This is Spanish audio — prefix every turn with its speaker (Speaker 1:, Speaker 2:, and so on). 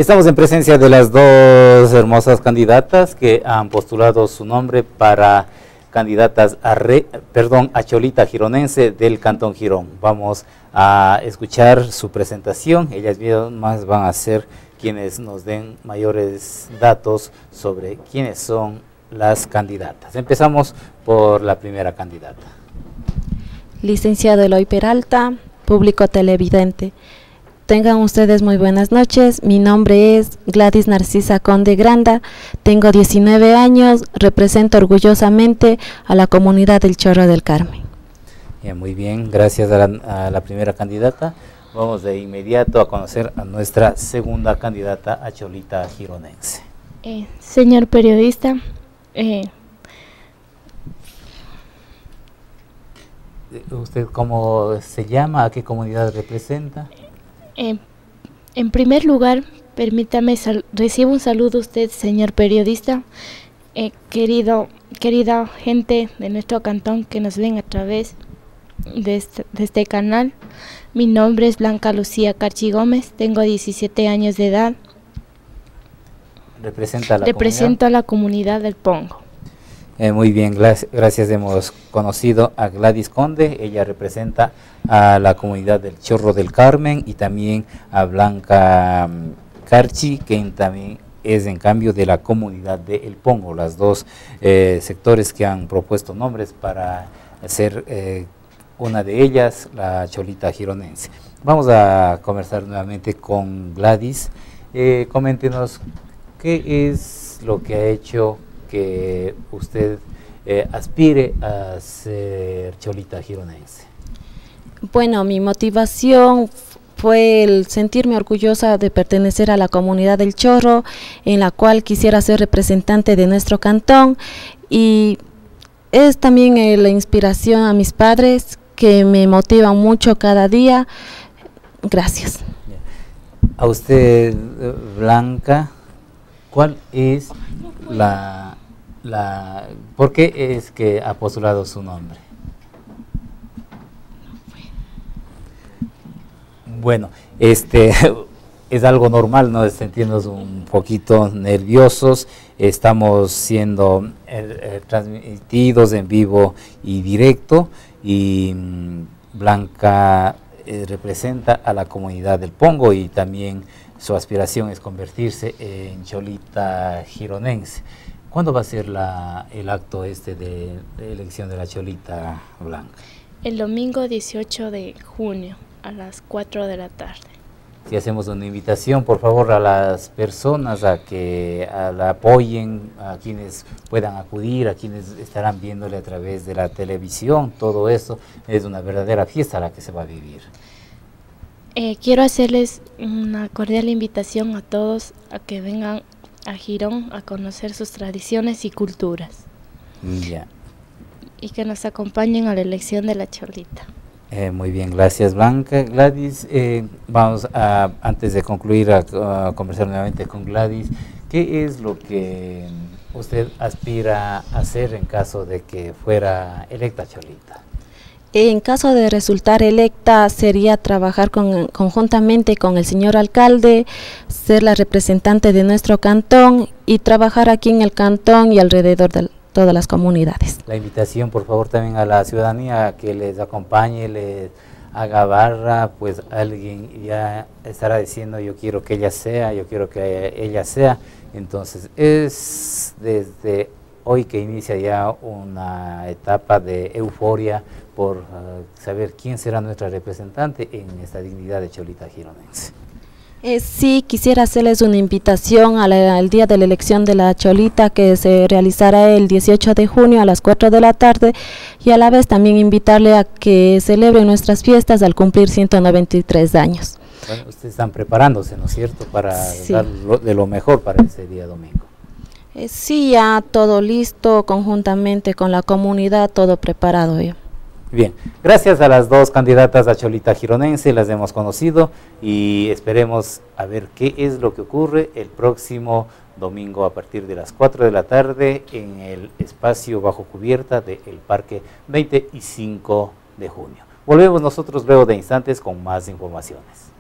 Speaker 1: Estamos en presencia de las dos hermosas candidatas que han postulado su nombre para candidatas a Cholita Gironense del Cantón Girón. Vamos a escuchar su presentación. Ellas mismas van a ser quienes nos den mayores datos sobre quiénes son las candidatas. Empezamos por la primera candidata.
Speaker 2: Licenciado Eloy Peralta, público televidente. Tengan ustedes muy buenas noches. Mi nombre es Gladys Narcisa Conde Granda, tengo 19 años, represento orgullosamente a la comunidad del Chorro del Carmen.
Speaker 1: Muy bien, gracias a la primera candidata. Vamos de inmediato a conocer a nuestra segunda candidata a Cholita Gironense.
Speaker 3: Señor periodista,
Speaker 1: ¿usted cómo se llama? ¿A qué comunidad representa?
Speaker 3: En primer lugar, permítame, recibo un saludo a usted, señor periodista, querida gente de nuestro cantón que nos ven a través de este canal. Mi nombre es Blanca Lucía Carchi Gómez, tengo 17 años de edad. Represento a la comunidad del Pongo.
Speaker 1: Muy bien, gracias. Hemos conocido a Gladys Conde, ella representa a la comunidad del Chorro del Carmen, y también a Blanca Carchi, que también es en cambio de la comunidad de El Pongo, las dos sectores que han propuesto nombres para hacer una de ellas, la Cholita Gironense. Vamos a conversar nuevamente con Gladys. Coméntenos qué es lo que ha hecho que usted aspire a ser Cholita Gironense.
Speaker 2: Bueno, mi motivación fue el sentirme orgullosa de pertenecer a la comunidad del Chorro, en la cual quisiera ser representante de nuestro cantón, y es también la inspiración a mis padres que me motivan mucho cada día. Gracias.
Speaker 1: A usted, Blanca, ¿cuál es ¿por qué es que ha postulado su nombre? Bueno, es algo normal, ¿no? Sentirnos un poquito nerviosos. Estamos siendo transmitidos en vivo y directo, y Blanca representa a la comunidad del Pongo, y también su aspiración es convertirse en Cholita Gironense. ¿Cuándo va a ser el acto de elección de la Cholita, Blanca?
Speaker 3: El domingo 18 de junio a las 4 de la tarde.
Speaker 1: Si hacemos una invitación, por favor, a las personas a que la apoyen, a quienes puedan acudir, a quienes estarán viéndole a través de la televisión. Todo eso es una verdadera fiesta la que se va a vivir.
Speaker 3: Quiero hacerles una cordial invitación a todos a que vengan a Girón a conocer sus tradiciones y culturas.
Speaker 1: Ya.
Speaker 3: Y que nos acompañen a la elección de la Cholita.
Speaker 1: Muy bien, gracias, Blanca. Gladys, vamos antes de concluir a conversar nuevamente con Gladys. ¿Qué es lo que usted aspira a hacer en caso de que fuera electa Cholita?
Speaker 2: En caso de resultar electa, sería trabajar conjuntamente con el señor alcalde, ser la representante de nuestro cantón y trabajar aquí en el cantón y alrededor de todas las comunidades.
Speaker 1: La invitación, por favor, también a la ciudadanía a que les acompañe, les haga barra, pues alguien ya estará diciendo yo quiero que ella sea, yo quiero que ella sea. Entonces es desde hoy que inicia ya una etapa de euforia por saber quién será nuestra representante en esta dignidad de Cholita Gironense.
Speaker 2: Sí, quisiera hacerles una invitación al día de la elección de la Cholita, que se realizará el 18 de junio a las 4 de la tarde, y a la vez también invitarle a que celebren nuestras fiestas al cumplir 193 años.
Speaker 1: Bueno, ustedes están preparándose, ¿no es cierto?, para dar de lo mejor para ese día domingo.
Speaker 2: Sí, ya todo listo, conjuntamente con la comunidad, todo preparado ya.
Speaker 1: Bien, gracias a las dos candidatas a Cholita Gironense, las hemos conocido y esperemos a ver qué es lo que ocurre el próximo domingo a partir de las 4 de la tarde en el espacio bajo cubierta del Parque 25 de junio. Volvemos nosotros luego de instantes con más informaciones.